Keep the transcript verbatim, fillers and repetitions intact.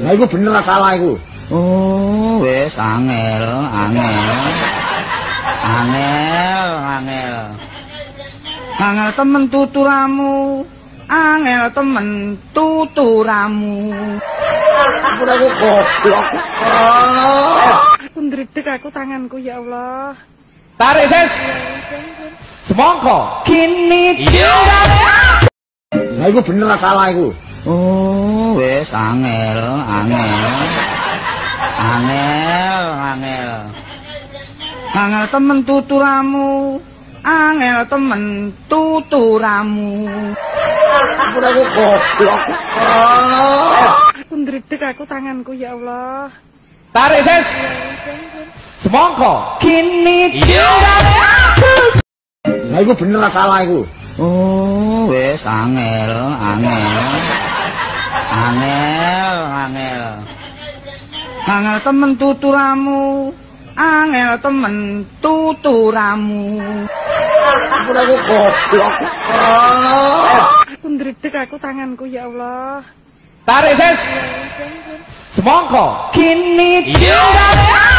Lah iku bener salah iku. Oh, wis angel, angel. Angel, angel. Angel temen tuturamu. Angel temen tuturamu. Ora kok goblok. Aku ndredeg aku tanganku ya Allah. Tarik ses. Semongko. Kini Lah iku bener salah iku. Oh, wis angel, angel. Angel, angel. Angel temen tuturamu. Angel temen tuturamu. Ora kok goblok. Aku ndredeg aku tanganku ya Allah. Tarik ses. Semongko. Kini Lah iku bener salah iku. Oh, wis angel, angel. Angel, angel. Angel temen tuturamu. Angel temen tuturamu. Ora kok goblok. Aku ndredeg aku tanganku ya Allah. Tarik ses. Semongko. Kini